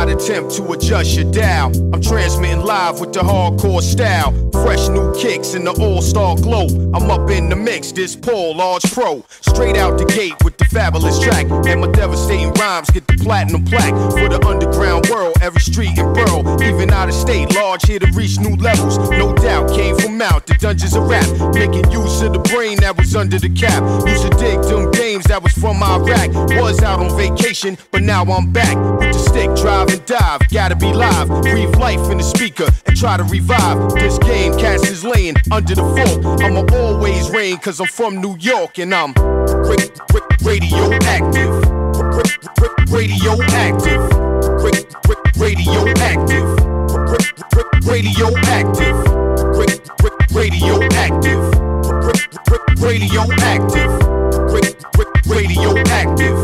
not attempt to adjust your dial. I'm transmitting live with the hardcore style. Fresh new kicks in the all-star glow. I'm up in the mix, this Paul, large pro. Straight out the gate with the fabulous track. And my devastating rhymes get the platinum plaque. For the underground world, every street and borough. Even out of state, large here to reach new levels. No doubt, came from out the dungeons of rap. Making use of the brain that was under the cap. Used to dig them games that was from Iraq. Was out on vacation, but now I'm back. With the stick, drive and dive. Gotta be live, breathe life in the speaker and try to revive this game. Cats is laying under the fort. I'ma always reign cause I'm from New York and I'm radioactive. Radioactive. Radioactive. Radioactive. Radioactive. Radioactive. Radioactive.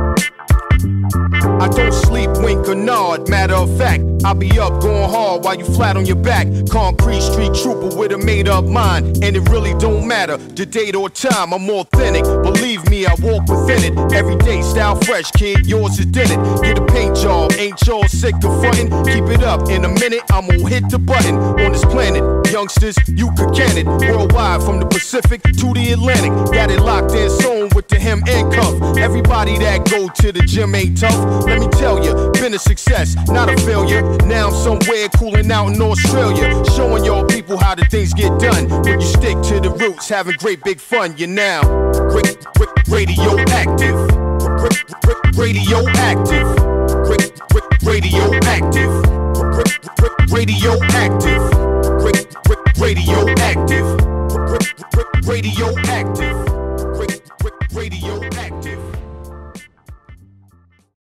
I don't sleep, wink or nod. Matter of fact, I'll be up going hard while you flat on your back. Concrete street trooper with a made up mind. And it really don't matter the date or time. I'm authentic, believe me, I walk within it. Everyday style fresh, kid, yours is did it. Get a paint job, ain't y'all sick of frontin'? Keep it up, in a minute I'm gonna hit the button. On this planet, youngsters, you could can it. Worldwide from the Pacific to the Atlantic. Got it locked in, sewn with the hem and cuff. Everybody that go to the gym ain't tough. Let me tell you, been a success, not a failure. Now I'm somewhere cooling out in Australia, showing y'all people how the things get done. When you stick to the roots, having great big fun, you're now radioactive. Radioactive. Radioactive. Radioactive. Radioactive. Radioactive. Radioactive.